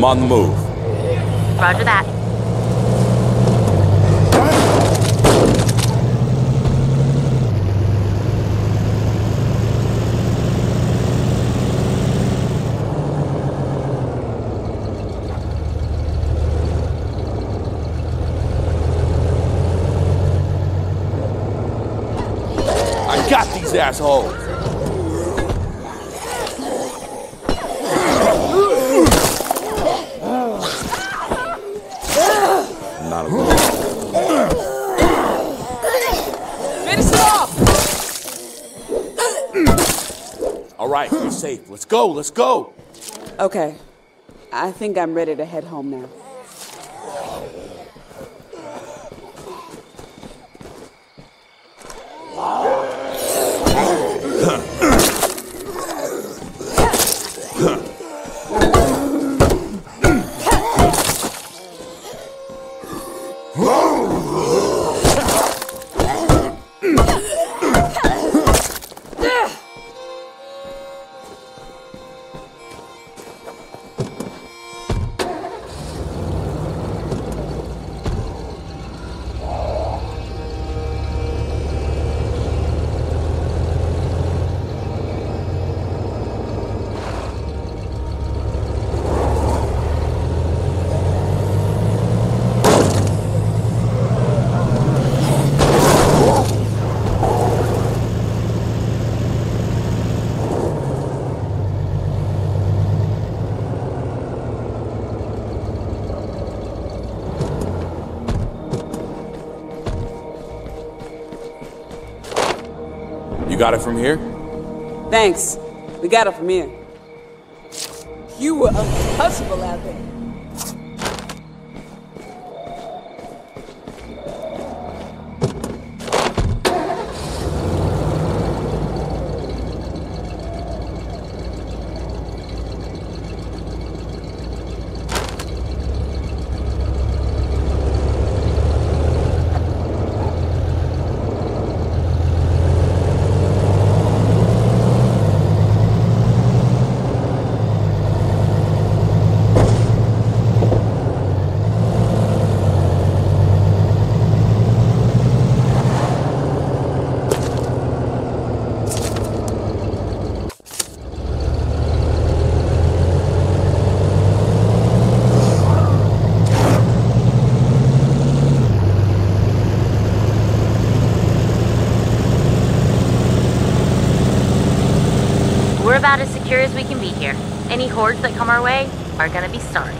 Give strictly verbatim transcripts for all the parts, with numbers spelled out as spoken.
I'm on the move. Roger that. I got these assholes! Not a good. Finish it off! All right, we're safe. Let's go, let's go! Okay. I think I'm ready to head home now. You got it from here? Thanks. We got it from here. You were untouchable out there. We're about as secure as we can be here. Any hordes that come our way are gonna be sorry.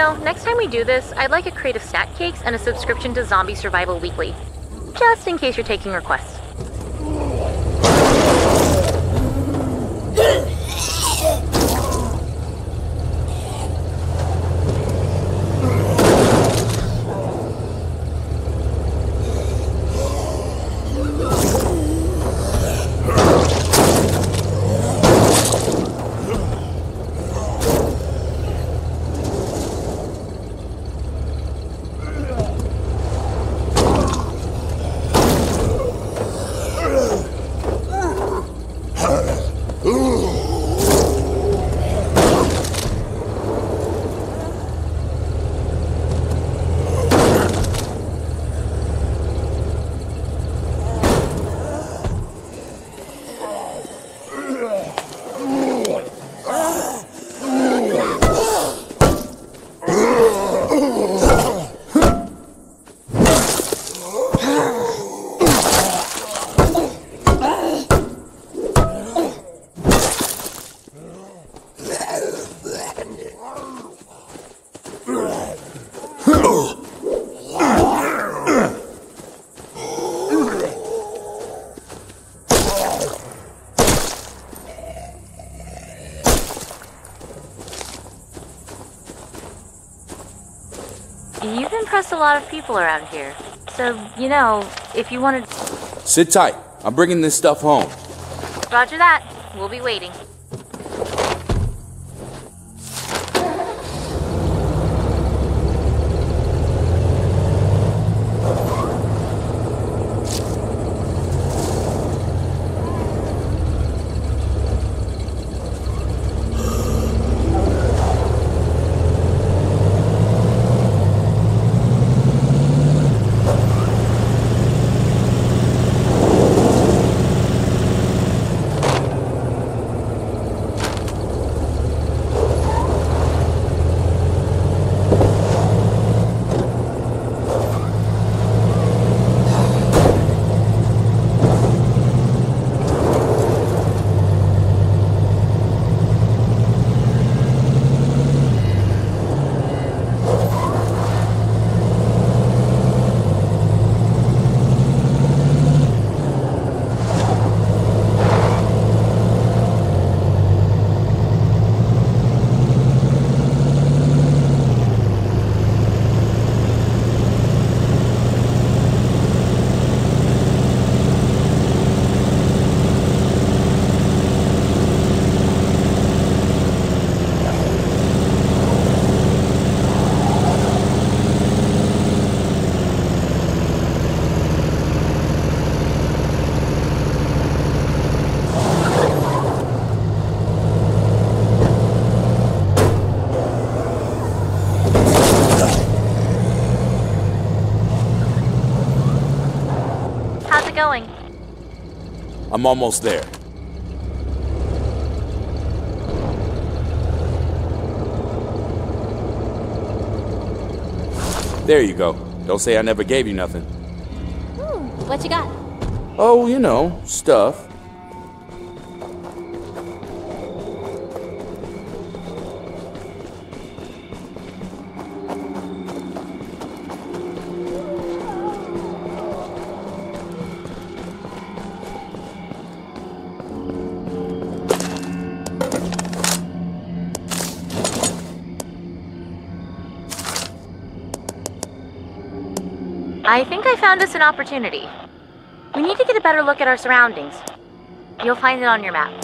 know, next time we do this, I'd like a crate of snack cakes and a subscription to Zombie Survival Weekly. Just in case you're taking requests. You've impressed a lot of people around here. So, you know, if you wanted... Sit tight. I'm bringing this stuff home. Roger that. We'll be waiting. Going? I'm almost there. There you go. Don't say I never gave you nothing. Hmm, what you got? Oh, you know, stuff. I think I found us an opportunity. We need to get a better look at our surroundings. You'll find it on your map.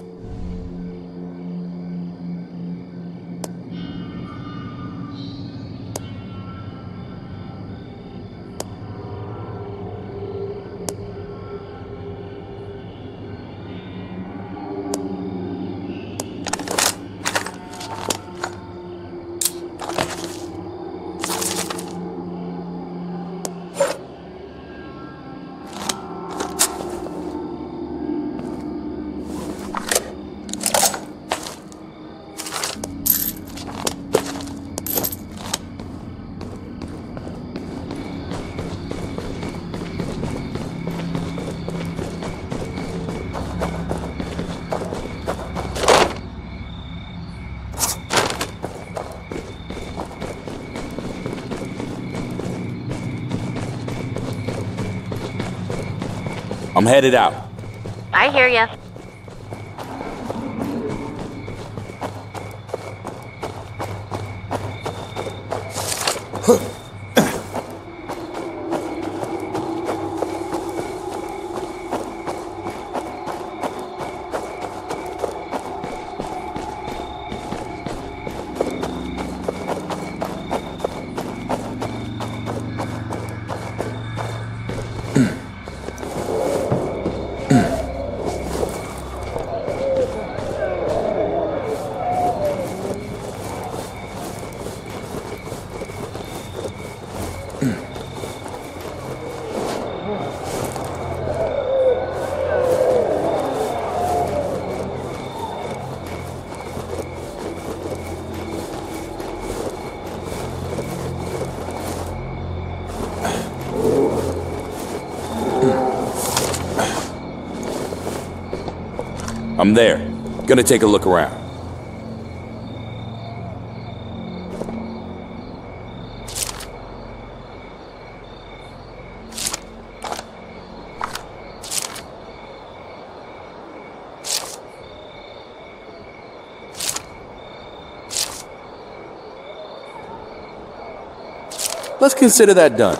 I'm headed out. I hear ya. I'm there. Gonna take a look around. Let's consider that done.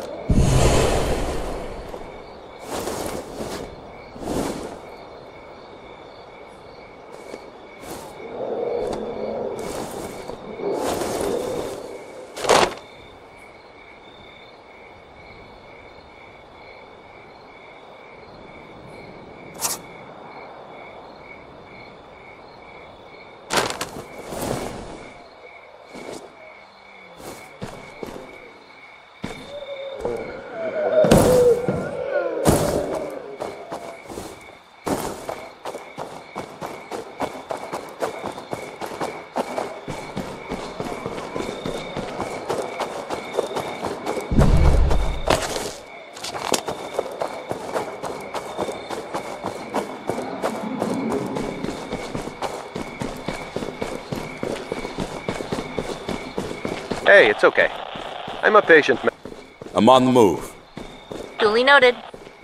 Hey, it's okay. I'm a patient man. I'm on the move. Duly noted.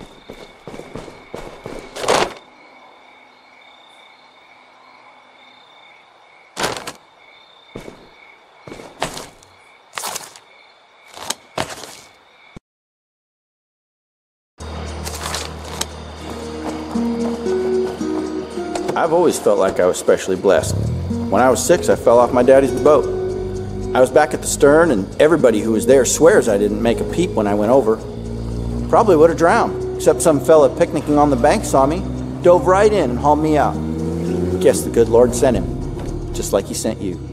I've always felt like I was specially blessed. When I was six, I fell off my daddy's boat. I was back at the stern, and everybody who was there swears I didn't make a peep when I went over. Probably would have drowned, except some fella picnicking on the bank saw me, dove right in and hauled me out. Guess the good Lord sent him, just like he sent you.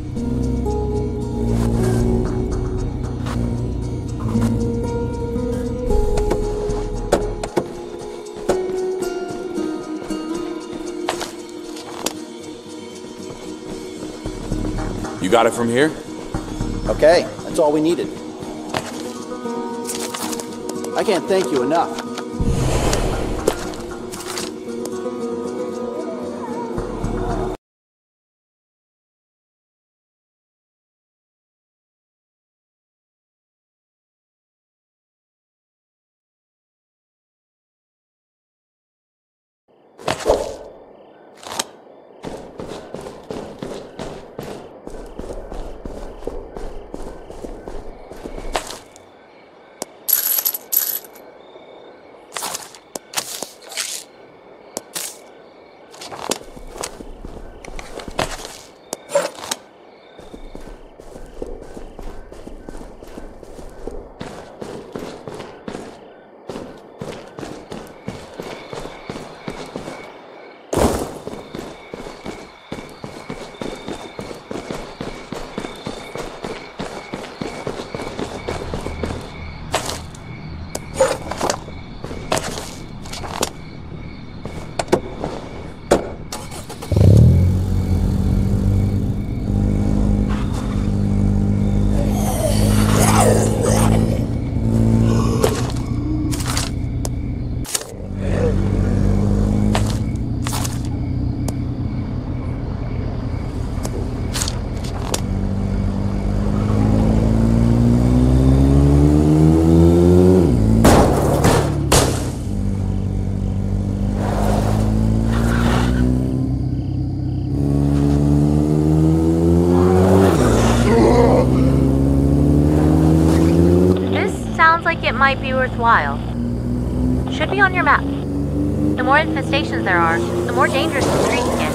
You got it from here? Okay, that's all we needed. I can't thank you enough. might be worthwhile. Should be on your map. The more infestations there are, the more dangerous the streets get.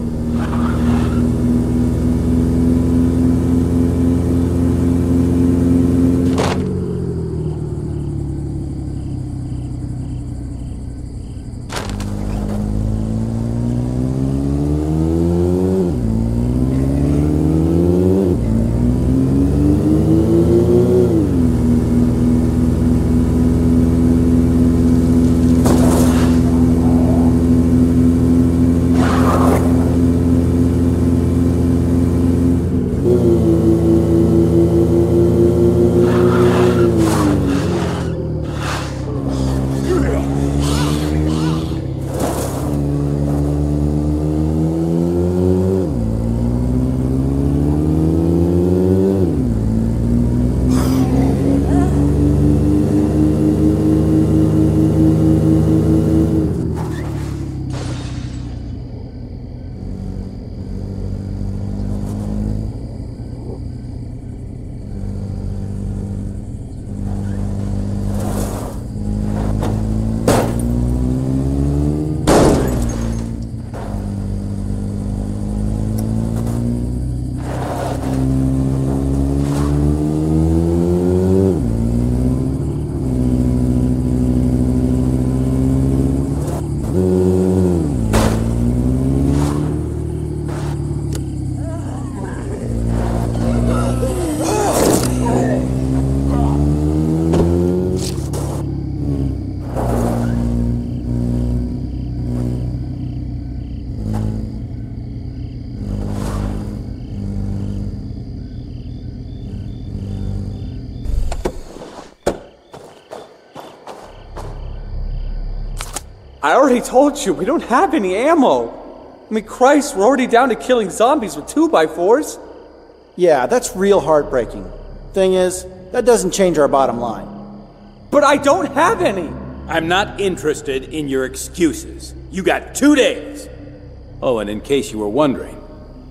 I already told you, we don't have any ammo. I mean, Christ, we're already down to killing zombies with two by fours. Yeah, that's real heartbreaking. Thing is, that doesn't change our bottom line. But I don't have any. I'm not interested in your excuses. You got two days. Oh, and in case you were wondering,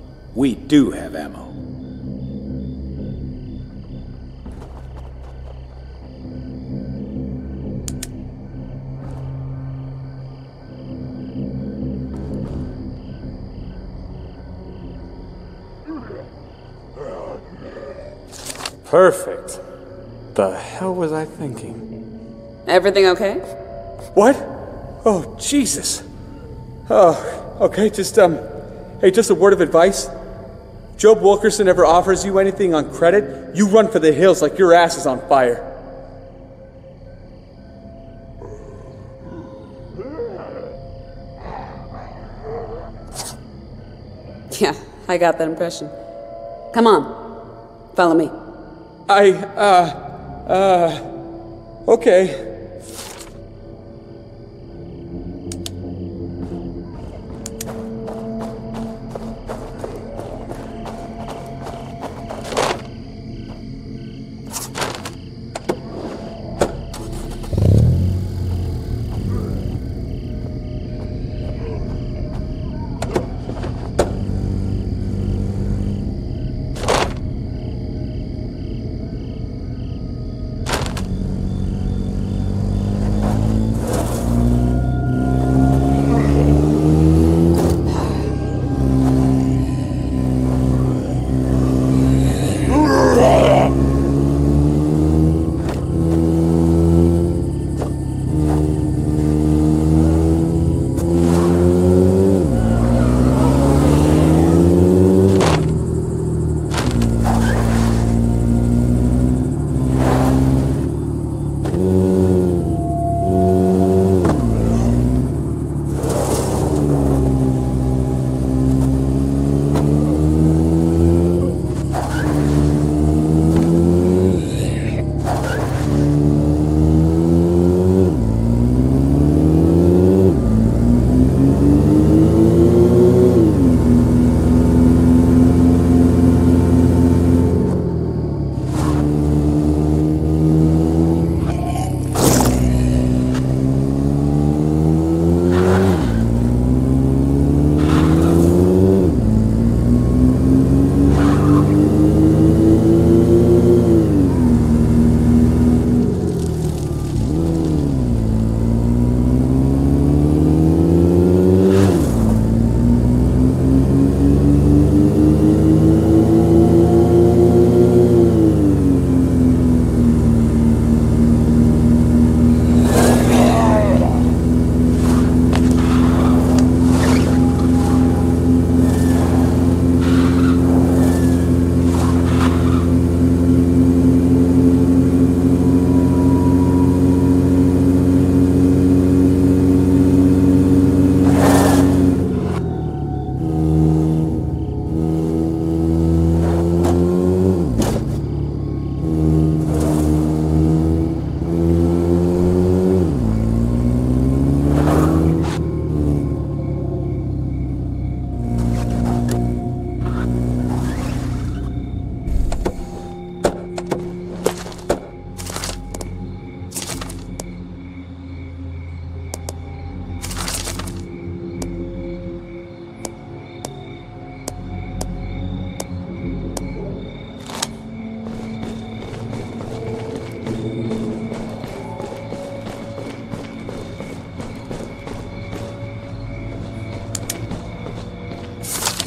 we do have ammo. Perfect. The hell was I thinking? Everything okay? What? Oh, Jesus. Oh, okay, just, um, hey, just a word of advice. Job Wilkerson ever offers you anything on credit, you run for the hills like your ass is on fire. Yeah, I got that impression. Come on, follow me. I, uh, uh, okay.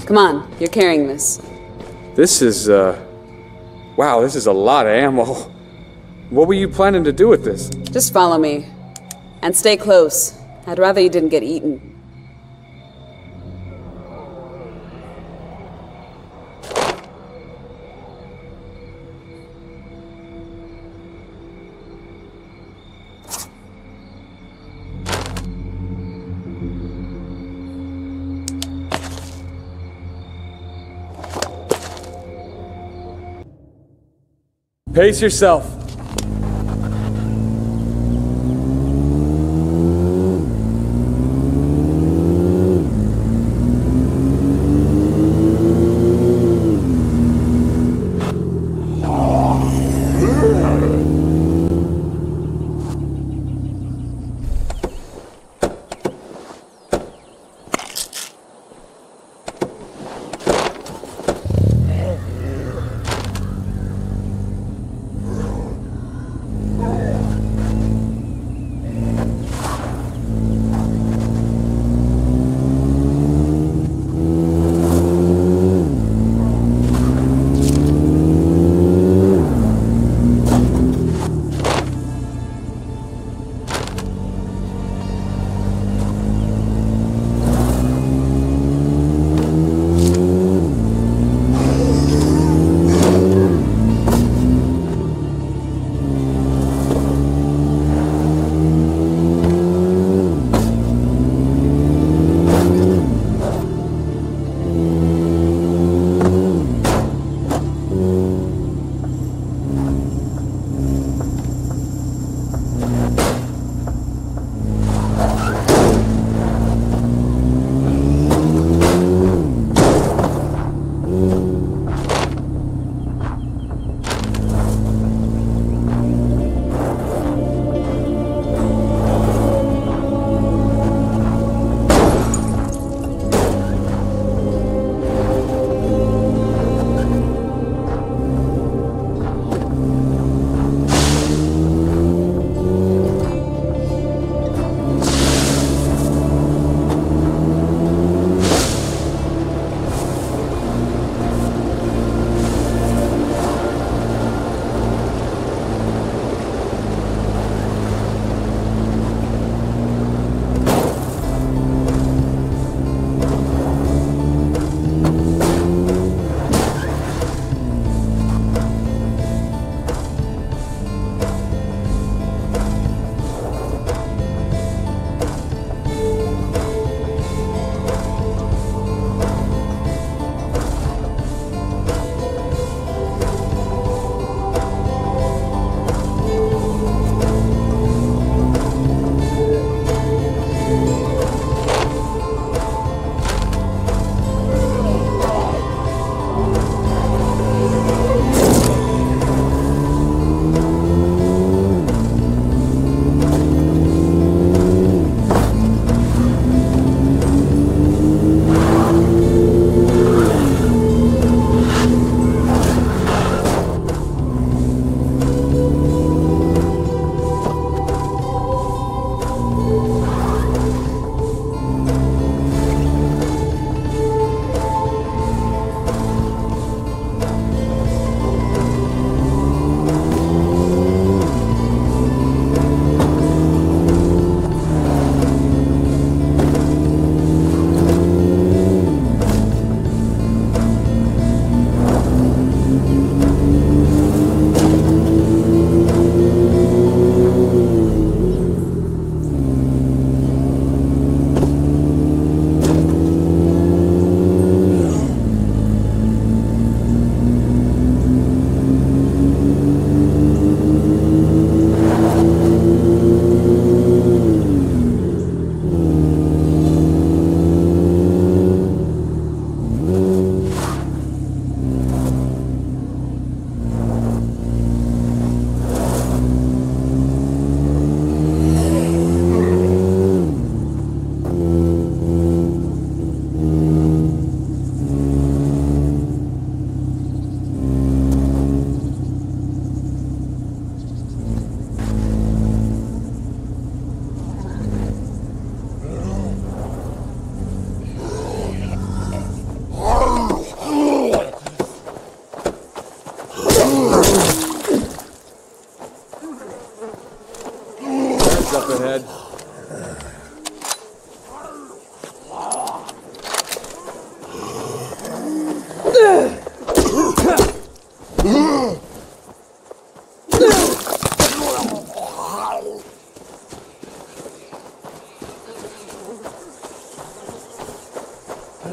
Come on, you're carrying this. This is, uh... Wow, this is a lot of ammo. What were you planning to do with this? Just follow me. And stay close. I'd rather you didn't get eaten. Pace yourself.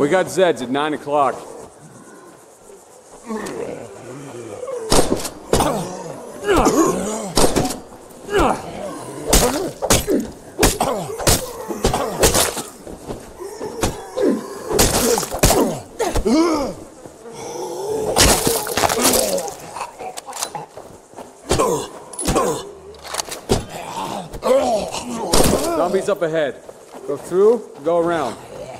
got Zeds at nine o'clock. Zombies up ahead. Go through, go around.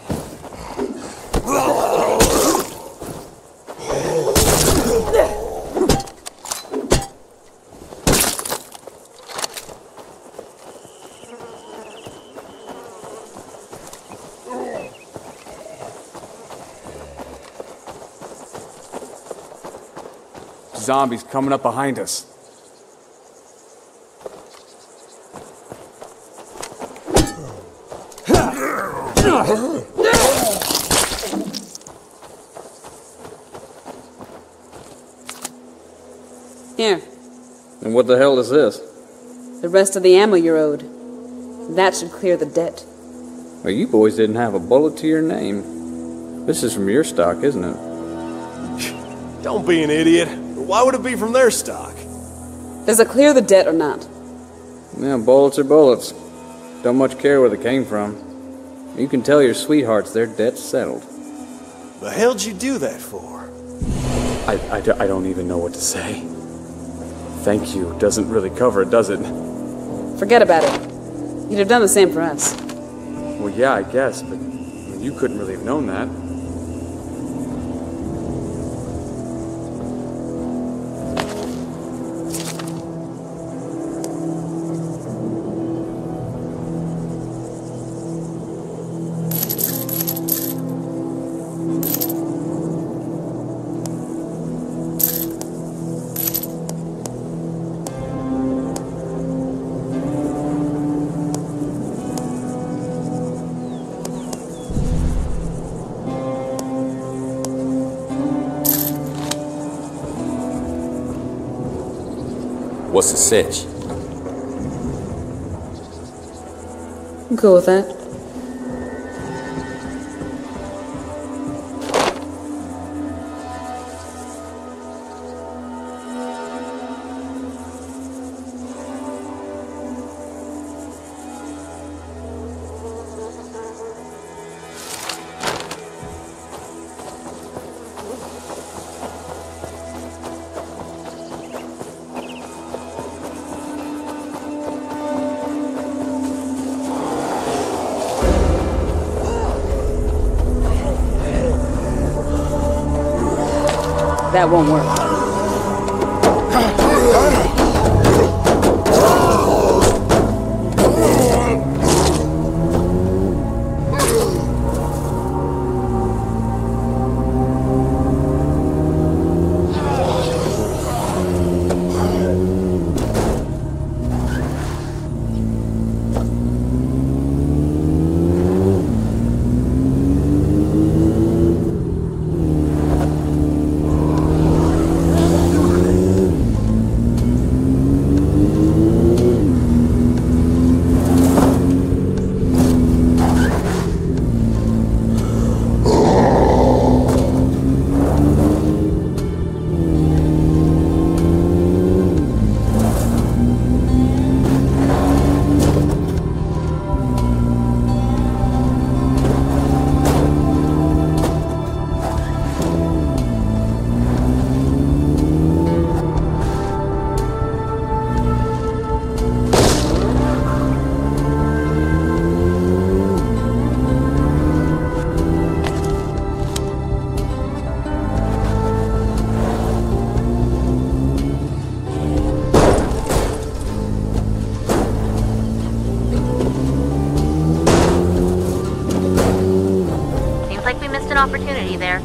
Zombies coming up behind us. Here. And what the hell is this? The rest of the ammo you're owed. That should clear the debt. Well, you boys didn't have a bullet to your name. This is from your stock, isn't it? Don't be an idiot. Why would it be from their stock? Does it clear the debt or not? Yeah, bullets are bullets. Don't much care where they came from. You can tell your sweethearts their debt's settled. The hell'd you do that for? I, I, I don't even know what to say. Thank you doesn't really cover it, does it? Forget about it. You'd have done the same for us. Well, yeah, I guess, but you couldn't really have known that. What's the sitch? I'm cool with that. That won't work. Opportunity there.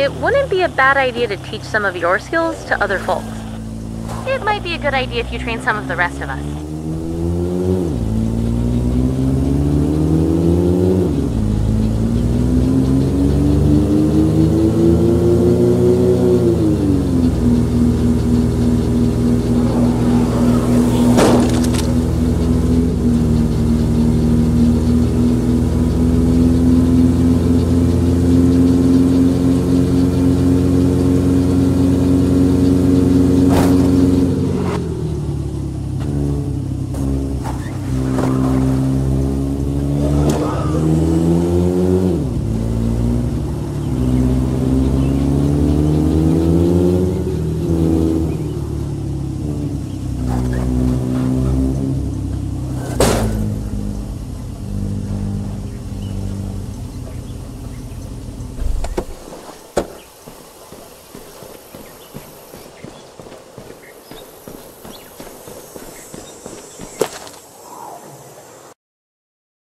it wouldn't be a bad idea to teach some of your skills to other folks. It might be a good idea if you train some of the rest of us.